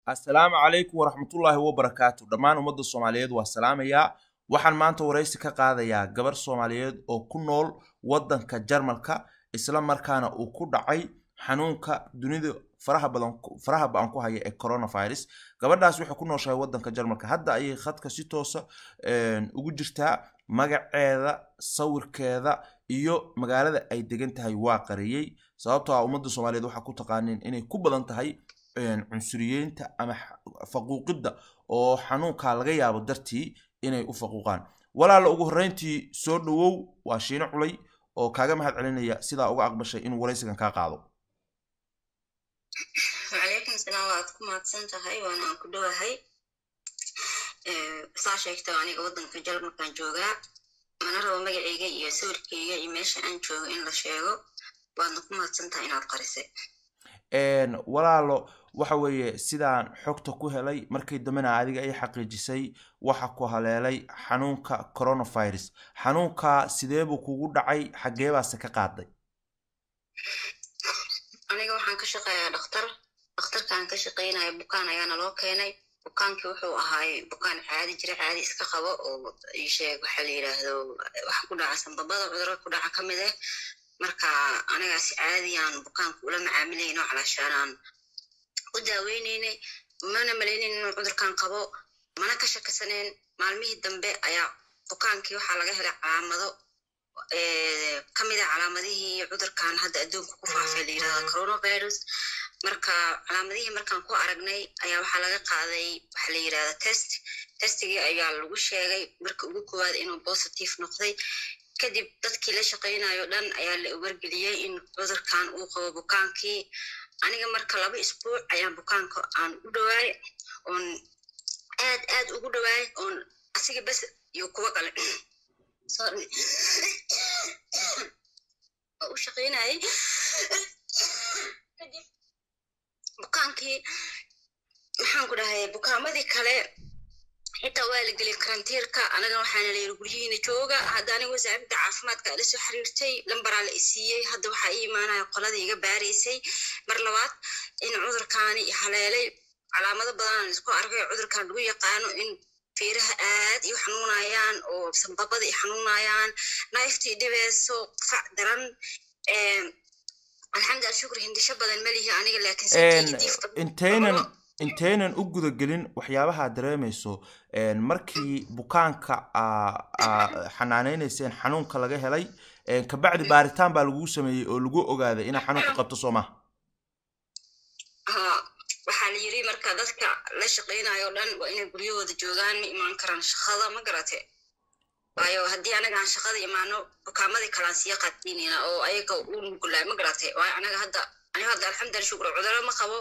السلام عليكم ورحمة الله وبركاته دمان ومد الصوماليات والسلام يا waxaan maanta wareysi ka qaadayaa gabar Soomaaliyeed oo ku nool wadanka Jarmalka isla markaana uu ku dhacay xanuunka dunida faraha baan ku haya ee coronavirus gabadhaas waxay ku nooshahay wadanka Jarmalka hadda ay khadka si toos ugu jirtaa magaceeda sawirkeeda iyo magaalada ay degan tahay waa qariyay sababtoo ah ummadda Soomaaliyeed waxa ku taqaaneen inay ku badan tahay cunsuriyeynta ama faquuqida oo xanuunka laga yaabo dartii inay u faquuqaan walaalo ugu horeyntii soo dhawow waa shiina culay oo kaaga mahad celinaya sida uga aqbashay inuu wareysigan ka qaado وعليكم السلام ورحمة الله وبركاته وأنا كدوة هاي صاشيكتو أنا قوضن كجرب مكان جوجا أنا رو مجريجي يسور كي يمشي أن جو إن لا شيء وأنا كم هتصنت إن القرصة walaalo waxa weeye sidaan xogta ku helay markay damana adiga ay xaqiijisay waxa ku haleelay xanuunka coronavirus xanuunka sidee buu kugu dhacay xagee baase ka qaaday aniga waxaan ka shaqeeyaa dhakhtarkaan ka shaqeynaya bukaan ayaana loo keenay bukaankii wuxuu ahaay bukaan caadi iska qabo oo ii sheeg waxa la yiraahdo wax ku dhaca sanbabada cudurro ku dhaca kamid ah marka aniga si caadiyaan bukaanku ula macaamilayno calaashaan u daaweynayna mana maleynayno inuu cudurkan qabo mana ka shakasaneen maalmihii dambe ayaa bukaankii waxaa laga helay calaamado kamid ah calaamadihii cudurkan hadda adduunka ku faafay la yiraahdo coronavirus marka calaamadihii markaan ku aragnay ayaa waxaa laga qaaday waxa la yiraahdo testigii ayaa lagu sheegay marka ugu koowaad inuu positive noqday kadib dadkii la shaqeynayo dhan ayaa la wargeliyay in cudurkan uu qabo bukaankii aniga marka 2 isbuuc ayaan bukaanka aan u dhawaay on aad ugu dhawaay on asiga bas iyo kuwa kale sorry oo shaqeynay kadib bukaankii waxaan ku dhahay bukaamadii kale حتى والد قال كرنتيركا أنا راح أنا ليرجعين جوجا هذا أنا وزعت عفمات قال لسه حريرتي لمبر على الإسية هذا وحقيقي ما أنا قلنا ذي باريسي مرلوات إن عذر كان يحلالي على مدى بدن نسكو أرجع عذر كان دوي قانو إن فيره آد يحنون عيان أو سبب يحنون عيان نايفتي دبسو فعدرن الحمد لله شكر هندي شبه المليه أنا لكن سنتي inteenan u guda gelin waxyaabaha dareemayso markii bukaanka xanaaneynaysan xanuunka laga helay ka bacdi baaritaan baa lagu sameeyay oo lagu ogaaday in xanuunka qabto Soomaa waxa la yiri marka dadka la shaqeynayo dhan waa inay guryahooda joogaan ma iman karaan shaqada ma garatay waayo haddii anaga aan shaqada imaano bukaamadii kala siya qadinina oo ayaga u nugulay ma garatay waa anaga hadda alxamdulillah shukr cudurro ma qabo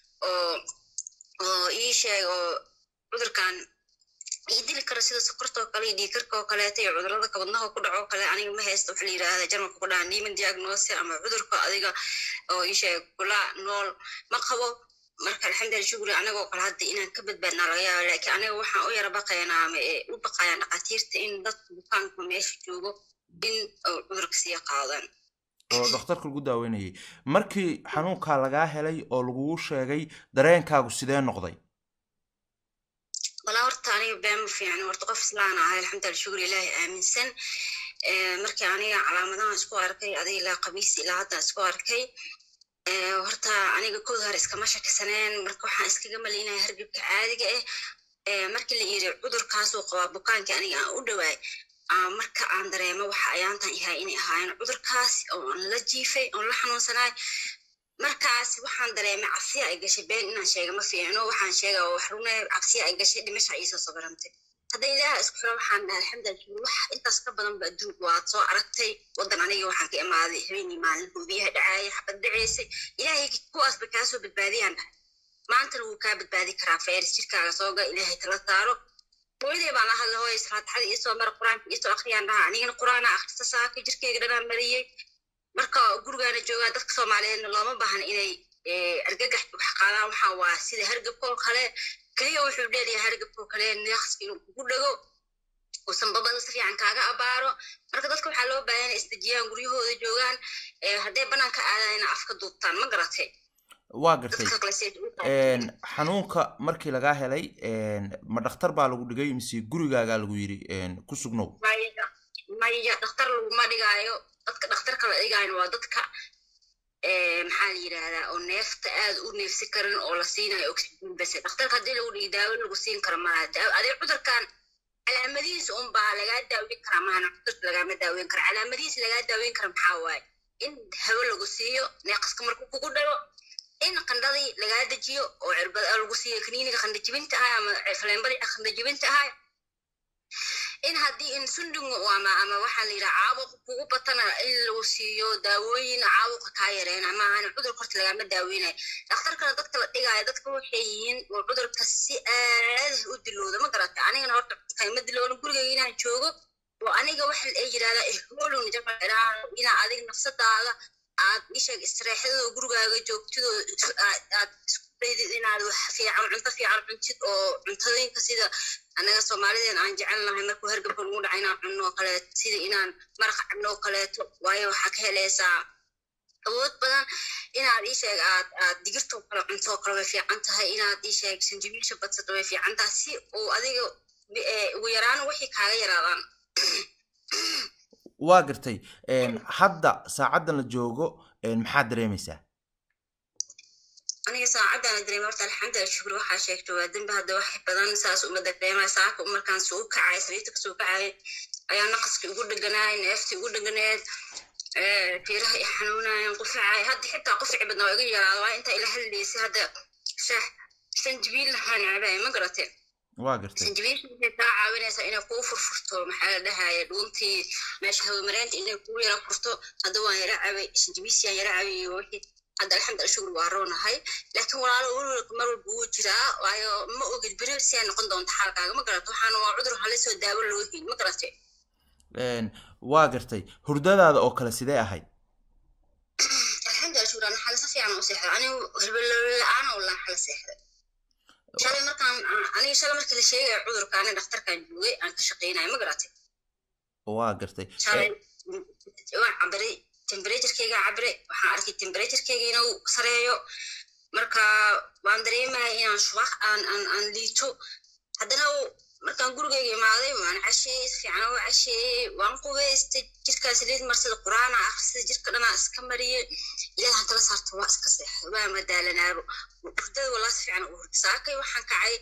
oo ii sheeg oo cudurkan idil kara sida sokorta oo kale dhiig karka oo kale tay cudurrada ka wadnaha ku dhaco kale aniga ma haysto waxa la yiraahdo Jarmalka ku dhaca niman diagnosis ama cudurka adiga oo ii sheeg kula nool ma qabo marka alxamdulillah shukr anaga oo kale hadda inaan ka badbaadna laga yaabo laakiin aniga waxaan u yara baqaynaa ama u baqayaan dhaqaatiirta in dadku bukaanka meesha joogo in cudurka sii qaadaan oo dhakhtarka lagu daaweynayay markii xanuunka laga helay oo lagu sheegay dareenkaagu sidee noqday wala horta aniga baan fiican horta qof islaan ah alxamdulillah shukr ilaahi aaminsan markii aniga calaamadaha isku arkay adiga la qabiis ilaa hadda isku arkay horta aniga kood hore iskama shakasaneen marka waxaan iskaga maleynaa hargabka caadiga ah markii la yiri cudurkaas oo qaba bukaanka aniga aan u dhawaay marka aan dareemo waxa ayaantan yahay inay ahaayeen cudurkaas oo la jiifay oo la xanuunsanay markaas waxaan dareemay cabsi ay gashay been inaan sheego ma fiicno waxaan sheegay oo wax runay cabsi ay gashay dhimasho ay soo sabarantay hadda ilaaha isku xiro waxaan alxamdulillah wax intaas ka badan ba adduunka waad soo aragtay wadan aniga waxaan ka imaaday habeenii maalin hubiyaha dhacay xabad dhaceysay ilaahay kuwaas ba kaa soo badbaadiyaan maanta wuu kaa badbaadi karaa fayr jirkaaga soo ga ilaahay tala saaro بودي بنا هلا هو يسرات حد يسوى مر قرآن يسوى أخيان راه أنا قرآن أخذت ساكي جركي قدنا مريء مركا جورجانا جوجا دكتور معلن الله ما بهن إني أرجع حقنا وحوا سيد هرجب كل خلاء كليه وحب لي هرجب كل خلاء نخس كيلو كله وسنبض نصفي عن كاجا أبارو مركا دكتور حلو بين استجيان جريه هو جوجان هدي بنا كأنا أفكر دوتان ما قرأته waa gartay xanuunka markii laga helay ma dhakhtar baa lagu dhigay mise gurigaaga lagu yiri ku sugnow maya dhakhtar laguma dhigaayo dadka dhakhtarka la dhigaayo waa dadka maxaa la yiraahdaa oo neefta aad u neefsi karin oo la siinayo oxygen bas dhakhtarka hadii lagu dhigo daawo lagu siin karo ma adee cudurkan calaamadihiisa un baa laga daaweyn karaa maana cudurka lagama daaweyn karo calaamadihiisa laga daaweyn karo maxaa waaye in hawo lagu siiyo neeqaska markuu kugu dhaco in qandhadii laga dajiyo oo cirbad lagu siiyo kaniiniga qandho jibinta ah ama faleembadii qandho jibinta ah in haddii in sundungu ama waxaa la yidhaha caabuq kugu batana in lagu siiyo daawooyin caabuqa kaa yareena maahan cudurka horta lagama daaweynayo dhakhtarkana dadka la dhigaayo dadka waxay yihiin oo cudurka si aad u dilooda ma garata anigana horta kayma dilooda gurigayga inaan joogo oo aniga waxa ay yidhahdaa hoolun inaa adiga nafsadaada aad isheeg istiraexadooda gurigaaga joogtidoo aad isku daydid inaad wax fiican cunto fiican cuntid oo cuntooyinka sida anaga soomaalideen aan jecelnahay markuu hargabka lagu dhaca inaan cunno oo kaleeto sida inaan maraq cabno oo kaleeto waayo waxaa ka helaysaa awood badan inaad isheeg aad digirta kale cunto oo kale way fiican tahay inaad isheeg sanjabiilsha badsato way fiican tahay si uu adiga ugu yaraan wixii kaaga yaraadaan waa gartay hadda saacadan la joogo maxaad dareemaysaa aniga saacadan dareemay horta alxamdulilah shukr waxaa sheegto waa dambe hadda wax badan saas uma dareemay saaka markaan soo kacay sariirta ka soo kacay ayaa naqaskii ugu dhaganaay neeftii ugu dhaganeed tiiraha i xanuunayaan qufacay hadda xitaa qufici badnaa waa iga yaraada waa intaa ila hadlaysay hadda shaax sanjabiil lahaan cabay ma garatee waa gartay sanjabiilka waxay kaa caawinaysaa inay kuu furfurto maxaa la dhahaya dhuuntii meesha hawamareynta inay kuu yara furto hadda waan yara cabay sanjabiilsiyaan yara cabay iyo wixii hadda alxamdulilah shukr waa roonahay laakiin walaalo walwalka mar walba wuu jiraa waayo ma ogid beri si ay noqon doonto xaalkaaga ma garato waxaana waa cudur halisoo daawo loo helin ma garatay waa gartay hurdadaada oo kale sidee ahayd alxamdulilah shukr ana xala si fiican u seexday anigu hilbalala-aan walaa xala seexday shalay markii la sheegaya cudurka ani dhakhtarkaan joogay aan ka shaqeynayo ma garatay waa gartay shalay waan cabiray temperaturekeyga cabire waxaan arkay temperaturekeyga inuu sareeyo marka waan dareemaya inaan shubax aan liito haddana markaan gurigeyga imaaday waan casheeyey si fiican u casheeyey waan qubaystay jirkaan saliid marsada quraana akhrisada jirka dhanaa iska mariyey ilaah hadala saarto waa iska seexday waa madaalanaabo hurdada walaa si fiican u hurda saakay waxaan kacay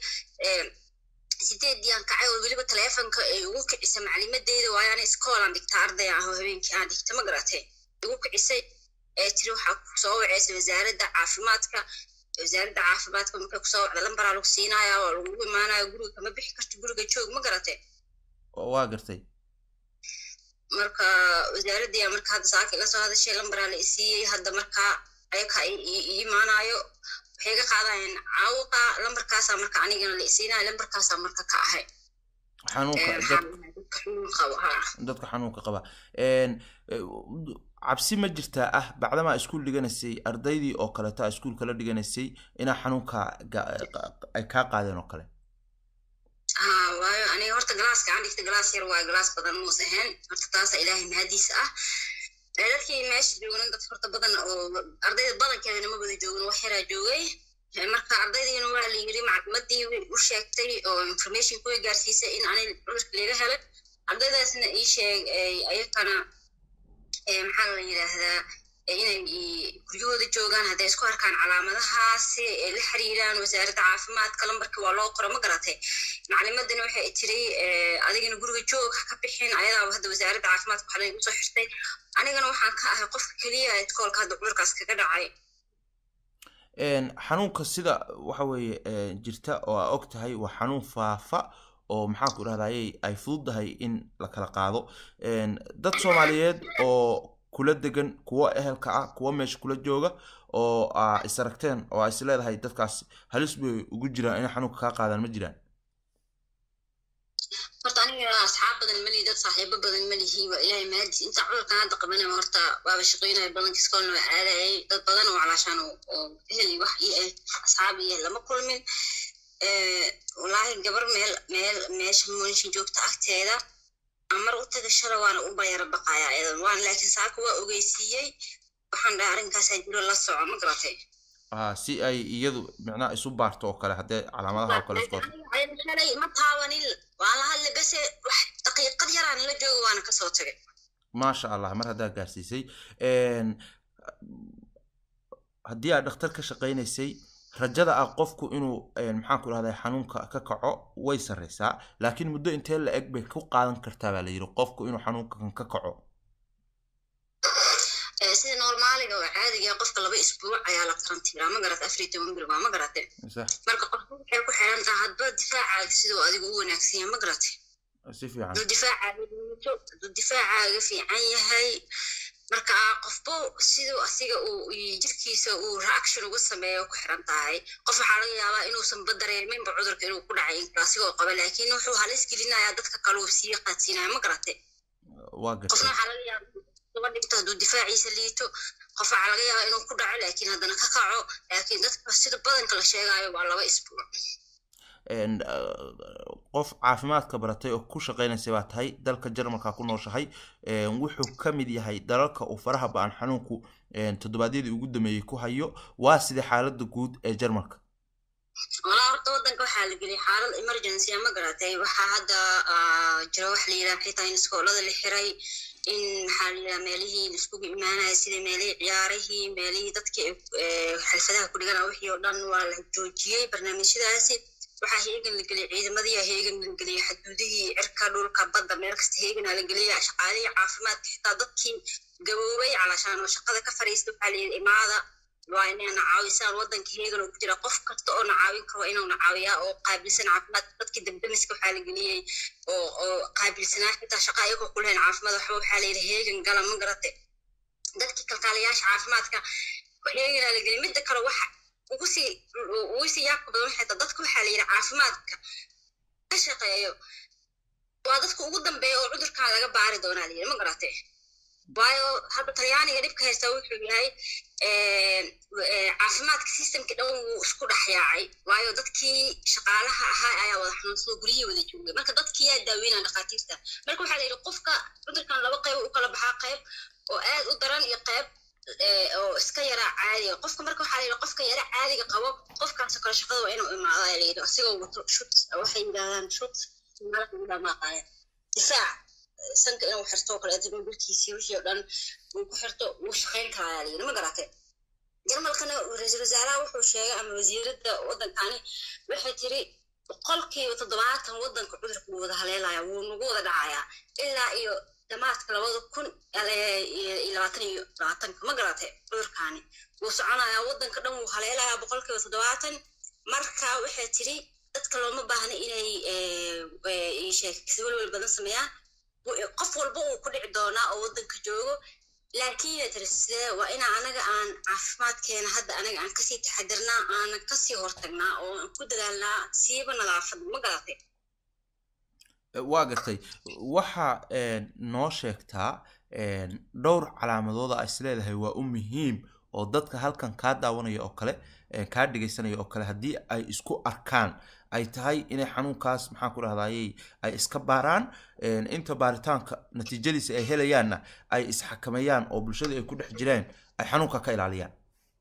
8 aan kacay oo weliba taleefanka ay ugu kicisa maclimadeyda waayo ana iskoolaan dhigta arday ah oo habeenkii aan dhigta ma garatay ugu kicisay tiri waxaa kusoo waceysa wasaaradda caafimaadka markay kusoo wacda lambaraa lagu siinaya oo lagu imaanaya guriga kama bixi karto guriga joog ma garatay waa gartay marka wasaaraddiyaa marka hadda saaka ila soo hadashay lambaraa la isiiyey hadda markaa ayaka imaanayo waxay ga qaadayeen caawuqa lambarkaasaa marka anigana la isiinaya lambarkaasaa marka ka ahay dadka xanuunka qaba cabsi ma jirtaa ah bacdamaa iskuul dhiganaysay ardaydii oo kaleeta iskuulka la dhiganaysay inaa xanuunka ay kaa qaadeen oo kale waayo aniga horta galaaska aan dhigta galaas yar waayo galaas badan muus ahayn horta taasa ilaahay mahadiisa ah dadkii meesha joogan dad horta badan oo ardayda badankeedana ma wada joogin wax yaraa joogay marka ardaydiina waa la yiri macluumadii u sheegtay oo information ku gaarsiisay in aanay cudurka laga helay ardaydaasna ii sheeg ayakana maxaa la yiraahdaa inay guryahooda joogaan hadday isku arkaan calaamadahaasi la xiriiraan wasaaradda caafimaadka lambarkii waa loo qora ma garatay maclimadana waxay tiri adigana guriga joog ka bixin ayadaaba hadda wasaaradda caafimaadka waxaa lagu soo xirtay anigana waxaan ka ahay qofka keliya iskoolka hadda cudurkaas kaga dhacay xanuunka sida waxa weeye jirta oo aa og tahay waa xanuun faafa oo maxaa ku dhahdaayay ay fududahay in la kala qaado dad Soomaaliyeed oo kula degan kuwa ehelka ah kuwa meesha kula jooga oo is aragteen oo is leedahay dadkaas halis bay ugu jiraan in xanuunka ka qaadaan ma jiraan horta aniga asxaab badan mali dad saaxiibo badan malihi waa ilaahay mahadis inta cudurkan hadda qabanay horta waaba shaqeynay badan iskoolna waa aaday dad badan oo calaashan oo heli wax iyo asxaab iyo lama kulmin والله قبر ماشي مونشي جوكت أكتيدا أمر أتذكر شر وأنا أبغى بقايا أيضا وأنا لكن ساق وأوجيسية وحنا دارين كاسيدلو الله سوا مقرتي si ay iyadu macnaha isu baarto oo kale haddii calaamadaha oo kale isku arko shalay ma taawanin waa la hadlay base wax daqiiqad yaraan la joogo waana kasoo tagay maasha allah mar haddaa gaarsiisay haddii aad dhakhtar ka shaqaynaysay rajada ah qofku inuu maxaan ku rahdaa xanuunka ka kaco way sareysaa laakiin muddo intee la eg bay ku qaadan kartaa baa la yiri qofku inuu xanuunka ka kaco sida normaaliga oo caadiga ah qofka 2 isbuuc ayaa la karantiilaa ma garata 14 bil ma garata marka qofku waxay ku xiran tahay hadba difaaca sidoo adigu u wanaagsan yahay ma garata si fiican difaaca fiican yahay marka qofku sidoo asiga uu jirkiisa uu reaction ugu sameeyo ku xiran tahay qof waxa laga yaabaa inuu san badareemin cudurka inuu ku dhacay asigoo qaba laakiin wuxuu halis gelinayaa dadka kale oo sii qaadsiinaya ma garata waa gartay qofna waxa laga yaabaa wadinta duu difaaciisa liito qof waxa laga yaabaa inuu ku dhaco laakiin haddana ka kaco laakiin dadka sida badanka la sheegayo waa 2 isbuuc qof caafimaadka baratay oo ku shaqeynaysa baa tahay dalka Jarmalka ku nooshahay wuxuu ka mid yahay dalalka uu faraha baan xanuunku toddobaadyadii ugu dambeeyay ku hayo waa sida xaaladda guud ee Jarmalka wala horta wadanka waxaa la geliyay xaalad emergency ma garatay waxa hadda jiro wax la yiraahdo xitaa in iskoolada la xiray in xaalada meelihii isku imaanay sida meelihii ciyaarihii meelihii dadka xalfadaha ku dhiganaa wixii oo dhan waa la joojiyay barnaamijyadaasi waxa heegan la geliyay ciidamadii heegan la geliyay xuduudihii cirka dhulka badda meel kasta heegan la geliyay shaqaalihii caafimaadka xitaa dadkii gaboobay calashaan oo shaqada ka fariistay waxa la yiri imaada waa inay nacaawisaan wadanka heegan oo ku jira qof kasta oo nacaawin karo inuu nacaawiyaa oo qaabilsan caafimaad dadka dambamiska waxa la geliyay oo qaabilsanaa xitaa shaqaayo ku leen caafimaad waxa la yiri heegan gala ma garatay dadkii kalkaaliyaasha caafimaadka heegan la geliyay mid kale waxa ugu si yaab badan xitaa dadku waxa la yiri caafimaadka ka shaqeeyo waa dadku ugu dambeeyo oo cudurka laga baari doonaa la yiri ma garatay waayo hadda Talyaaniga dhibka haysta wuxuu yahay caafimaadka systemka dhan uu isku dhaxyaacay waayo dadkii shaqaalaha ahaa ayaa wada xanuunsan guriga wada joogay marka dadkii ayaa daaweynaa dhaqaatiirta marka waxa la yiri qofka cudurkan 2 qayb u kala baxaa qayb oo aad u daran iyo qayb oo iska yara caadi qofka marka waxa la yiri qofka yara caadiga qabo qofkaas kala shaqada waa inuu imaado la yiri asigoo wato shut waxay yiraahdaan shut marka ma qaayo difaac sanka inuu xirto kala adduun bilkiisii wixii oo dhan uu ku xirto uu shaqeyn karaa la yiri ma garatay Jarmalkana ra'iisul wasaaraha wuxuu sheegay ama wasiirada wadankani waxay tiri 70% wadanka cudurka uu wada haleelaya wuu nagu wada dhacayaa ilaa iyo damaadka 2020 ma garatay cudurkani wuu soconayaa wadanka dhan wuu haleelayaa 70% marka waxay tiri dadka looma baahna inay sheekaysi walwal badan sameeyaan qof walba uu ku dhici doonaa oo wadanka joogo laakiin tarisee waa in anaga aan caafimaadkeena hadda anaga aan kasii taxadirnaa aan kasii hortagnaa oo aan ku dadaalnaa siiba nadaafad ma garatay waa gartay waxa noo sheegtaa dhowr calaamadood ay isleedahay waa u muhiim oo dadka halkan ka daawanaya oo kale ka dhigaysanaya oo kale hadii ay isku arkaan ay tahay inay xanuunkaas maxaan ku rahdayay ay iska baaraan inta baaritaanka natiijadiisa ay helayaanna ay isxakameeyaan oo bulshada ay ku dhex jireen ay xanuunka ka ilaaliyaan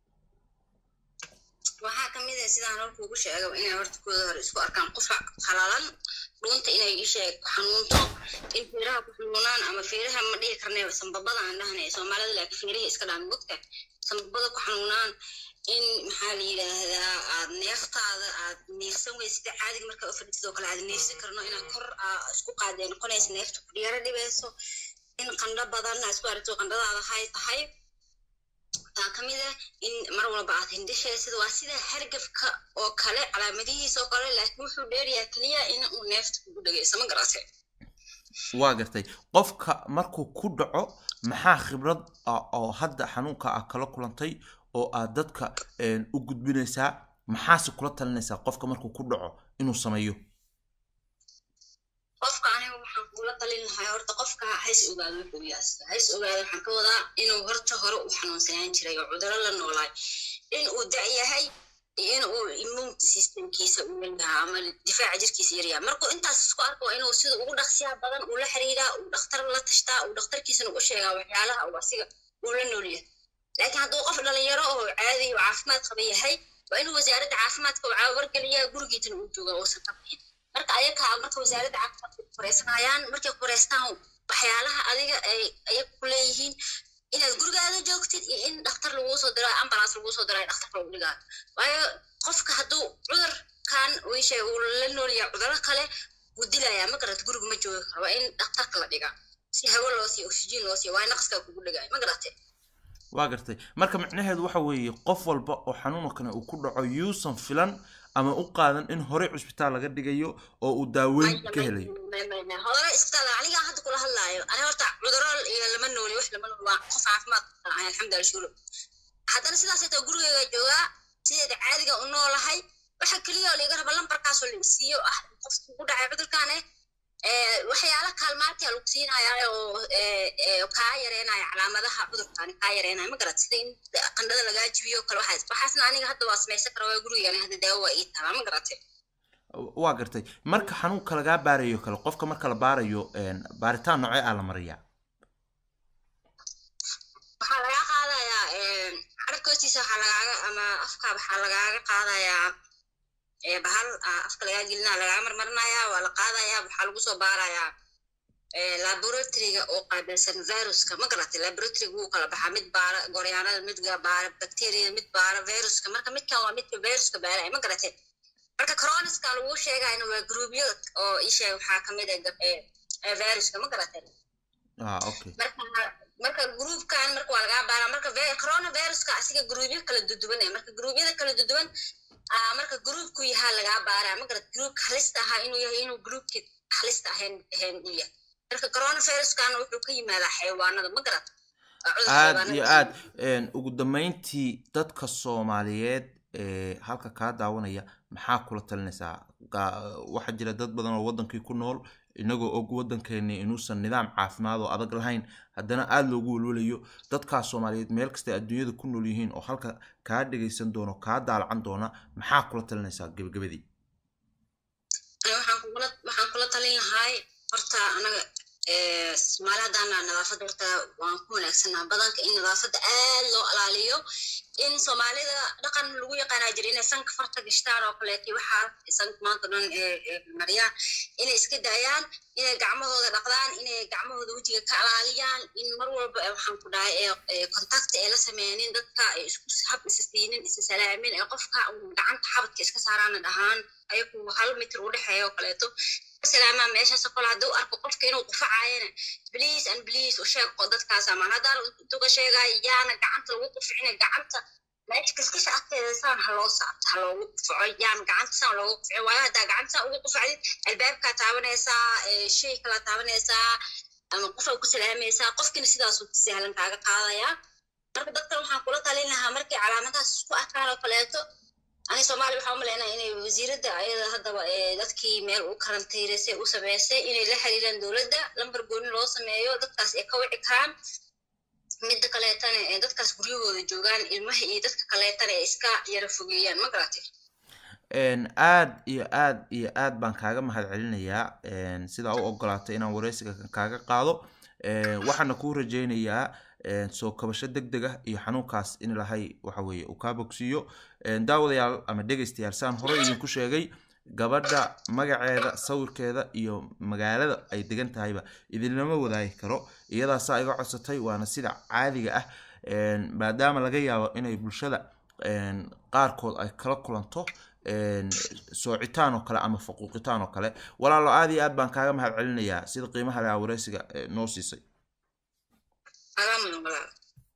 waxa kamid ah sidaan halku ugu sheegay inay horta kooda hore isku arkaan qof xalaalan dhunta inay isheeg xanuunto in fiiraha ku xanuunaan ama fiiraha ma dhihi karnay sanbabada aan dhahnay Soomaalida laakiin fiiraha iska dhaan mudka sanbabada ku xanuunaan in maxaa la yiraahdaa aad neeftaada aad neefsan weysid caadiga marka u fadhiisto kala aad neefsan karno inaad kor isku qaadeen noqonaysa neefta ku dhiyara dhibayso in qandho badan isku aragto qandhadaada hay tahay kamid ah in mar walba aad hindishaysid waa sida hargabka oo kale calaamadihiisa oo kale laakiin wuxuu dheeriyaa kaliya in uu neefta ku dhageyso ma garatay waa gartay qofka markuu ku dhaco maxaa khibrad oo hadda xanuunka kala kulantay oo aad dadka u gudbinaysaa maxaase kula talinaysaa qofka markuu ku dhaco inuu sameeyo qofka aniga waxaan kula talin lahaa horta qofka hays ogaado wuxuu yahay hays ogaado waxaan ka wadaa inuu horta hore u xanuunsanaan jiray oo cudurro la noolay in uu yahay in uu immune systemkiisa uu leeyahay ama difaaca jirkiisa yar yahay markuu intaas isku arko inuu sida ugu dhaqsiyaha badan uu la xiriiraa uu dhakhtar la tashtaa uu dhakhtarkiisana u sheegaa waxyaalaha uu asiga uu la nool yahay laakiin hadduu qof dhalinyaro oo caadi oo caafimaad qaba yahay waa inuu wasaaradda caafimaadka uu wargeliyaa gurigiisana uu jooga uusan qabin marka ayaga marka wasaaradda caafimaadka qoreysanayaan markay qoreystaan waxyaalaha adiga ay ku leeyihiin inaad gurigaada joogtid iyo in dhakhtar lagu soo diro ambulance lagu soo diro dhakhtarka lagu dhigaa waayo qofka hadduu cudurkan uu sheego uu la nool yahay cudurro kale wuu dilayaa ma garat guriga ma joogi karo waa in dhakhtarka la dhigaa si hawo loo siiyo oxygen loo siiyo waa naqska kugu dhigay ma garatay waa gartay marka macnaheedu waxa weeye qof walba oo xanuunkan uu ku dhaco yuusan filan ama u qaadan in hore cusbitaal laga dhigayo oo uu daaweyn ka helayo hore isbitaal aniga hadda kula hadlaayo aniga horta cudurro iyo lama nooli wax lama nool waa qof caafimaad qaba alxamdulillah shukr haddana sidaas ay gurigayga joogaa sideeda caadiga u noolahay waxa kaliya oo laga rabo lambarkaas oo la siiyo qofku ku dhacay cudurkan waxyaala kaalmaadka lagu siinayaa oo ka yareynaya calaamadaha cudurkan ka yareynaya ma garat sida in qandhada laga jibiyo kale waxaasna aniga hadda waa samaysan karaa guriga hadda daawo ii taala ma garatay waa gartay marka xanuunka laga baarayo kale qofka marka la baarayo baaritaan noocee ah la mariyaa waxa laga qaadayaa xarkoosiisa waxa laga ama afka waxa laga qaadayaa bahal afka laga gelina laga marmarnaya waa la qaadaya waxa lagu soo baarayaa laboratoryga oo qaabilsan viruska ma garatay laboratorygu uu kala baxaa mid baara gooryaanada mid baara bacteria mid baara viruska marka midkan waa midka viruska baara ma garatay marka coronaska lagu sheegayna waa groupyo oo isha waxa kamid ah viruska ma garatay okay marka groupkan marka waa laga baara marka coronaviruska asiga groupyo kala duwan marka groupyada kala duwan marka groupku yahay laga baaraa ma garad group halista ah inuu yahay inuu groupki halista ahayn uu yahay marka coronaviruskan wuxuu ka yimaadaa xayawaanada ma garad aad iyo aad ugu dambeyntii dadka Soomaaliyeed halka ka daawanaya maxaa kula talinaysaa waxa jira dad badan oo wadankii ku nool inagoo og wadankeena inuusan nidaam caafimaad oo adag lahayn haddana aad loogu walwalayo dadka Soomaaliyeed meel kasta adduunyada ku nool yihiin oo halka ka dhageysan doono ka daalcan doona maxaa kula talinaysaa gabagabadii waxaan kula talin lahay horta anaga Soomaalidana nadaafada horta waan ku wanaagsanaa badanka in nadaafada aad loo ilaaliyo in Soomaalida dhaqan lagu yaqaan jiray in sanka farta gashtaan oo kale waxa sanka maanta dhan mariyaan inay iska daayaan inay gacmahooda dhaqdaan inay gacmahooda wajiga ka ilaaliyaan in mar walba waxaan ku dhahay contact ay la sameeyeen dadka ay isku hab isasiinin salaamin ee qofka gacanta xabadka iska saaraan dhahaan ayagu 1 mitir u dhaxeeyo kaleeto salaama meesha saqol haduu arko qofka inuu qufacaayna please and please oo sheeg dadkaas ama hadaan uga sheegay yaana gacanta lagu quficina gacanta meesha kiskisha agteeda saan haloo saarto haloo qufaco yaan gacanta saan loogu qufaco waa hada gacanta ugu qufacid albaabka taabanaysa shay kala taabanaysa ama qofka ku salaamaysa qofkina sidaas uu sahlan kaaga qaadaya marka dadka waxaan kula talin lahaa markii calaamadahaas isku arkaan oo kaleeto ani Soomaali waxaan u maleynaa inay wasiirada ayada hadaba dadkii meel u karantiireysay u sameysay inay la xiriiraan dawladda lambar gooni loo sameeyo dadkaas ay ka wici karaan mid kaleetana dadkaas guryahooda joogaan ilmaha iyo dadka kaleetana iska yara fogeeyaan ma garatay aad baan kaaga mahad celinayaa sida u ogolaatay inaan wareysiga kaaga qaado waxaana ku rajeynayaa soo kabasho degdeg ah iyo xanuunkaas in Ilaahay waxa weeye uu ka bogsiyo daawadayaal ama dhageystayaal saan hore idinku sheegay gabadha magaceeda sawirkeeda iyo magaalada ay degan tahayba idinlama wadaagi karo iyadaas iga codsatay waana sida caadiga ah maadaama laga yaabo inay bulshada qaarkood ay kala kulanto soocitaan oo kale ama faquuqitaan oo kale walaalo aad iyo aad baan kaaga mahad celinayaa sida qiimaha la wareysiga noo siisay Alam